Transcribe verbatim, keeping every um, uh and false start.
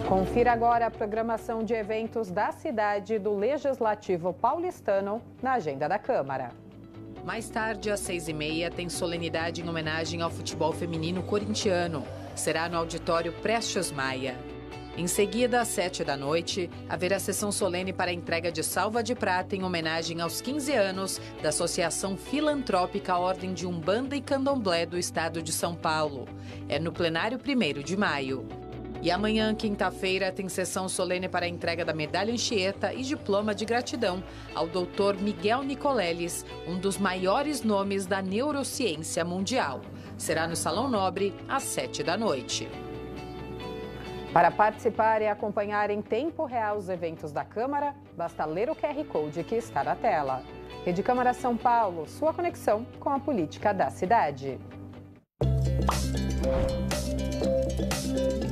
Confira agora a programação de eventos da cidade do Legislativo paulistano na agenda da Câmara. Mais tarde, às seis e meia, tem solenidade em homenagem ao futebol feminino corintiano. Será no auditório Prestes Maia. Em seguida, às sete da noite, haverá sessão solene para a entrega de salva de prata em homenagem aos quinze anos da Associação Filantrópica Ordem de Umbanda e Candomblé do Estado de São Paulo. É no plenário primeiro de maio. E amanhã, quinta-feira, tem sessão solene para a entrega da medalha Anchieta e diploma de gratidão ao doutor Miguel Nicoleles, um dos maiores nomes da neurociência mundial. Será no Salão Nobre, às sete da noite. Para participar e acompanhar em tempo real os eventos da Câmara, basta ler o Q R Code que está na tela. Rede Câmara São Paulo, sua conexão com a política da cidade.